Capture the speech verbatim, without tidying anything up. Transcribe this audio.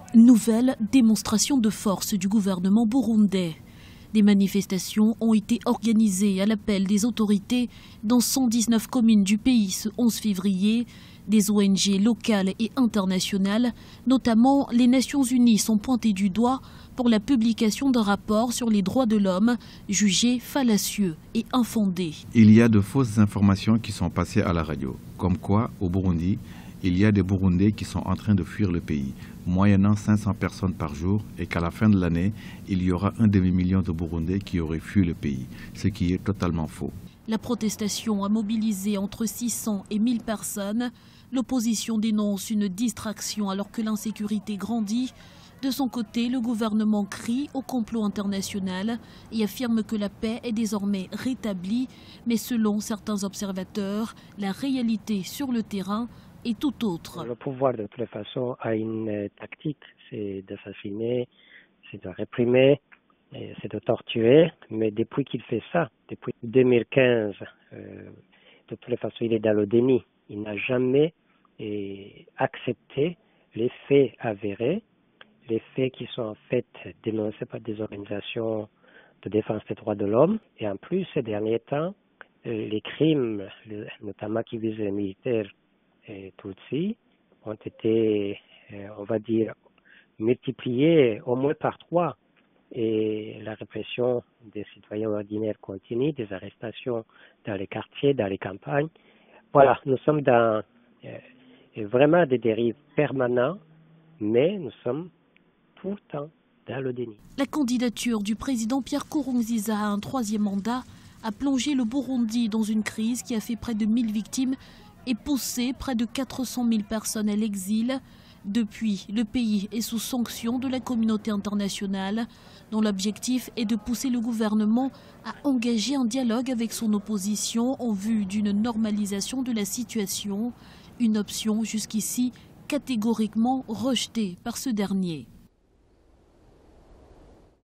Nouvelle démonstration de force du gouvernement burundais. Des manifestations ont été organisées à l'appel des autorités dans cent dix-neuf communes du pays ce onze février. Des O N G locales et internationales, notamment les Nations Unies, sont pointées du doigt pour la publication d'un rapport sur les droits de l'homme jugé fallacieux et infondé. Il y a de fausses informations qui sont passées à la radio, comme quoi au Burundi, il y a des Burundais qui sont en train de fuir le pays, moyennant cinq cents personnes par jour, et qu'à la fin de l'année, il y aura un demi-million de Burundais qui auraient fui le pays, ce qui est totalement faux. La protestation a mobilisé entre six cents et mille personnes. L'opposition dénonce une distraction alors que l'insécurité grandit. De son côté, le gouvernement crie au complot international et affirme que la paix est désormais rétablie. Mais selon certains observateurs, la réalité sur le terrain est tout autre. Le pouvoir, de toute façon, a une tactique, c'est d'assassiner, c'est de réprimer, c'est de torturer. Mais depuis qu'il fait ça, depuis deux mille quinze, euh, de toute façon, il est dans le déni. Il n'a jamais eh, accepté les faits avérés, les faits qui sont en fait dénoncés par des organisations de défense des droits de l'homme. Et en plus, ces derniers temps, les crimes, notamment qui visent les militaires et Tutsis, ont été, on va dire, multipliés au moins par trois. Et la répression des citoyens ordinaires continue, des arrestations dans les quartiers, dans les campagnes. Voilà, nous sommes dans euh, vraiment des dérives permanentes, mais nous sommes tout le temps dans le déni. La candidature du président Pierre Nkurunziza à un troisième mandat a plongé le Burundi dans une crise qui a fait près de mille victimes et poussé près de quatre cent mille personnes à l'exil. Depuis, le pays est sous sanction de la communauté internationale, dont l'objectif est de pousser le gouvernement à engager un dialogue avec son opposition en vue d'une normalisation de la situation, une option jusqu'ici catégoriquement rejetée par ce dernier.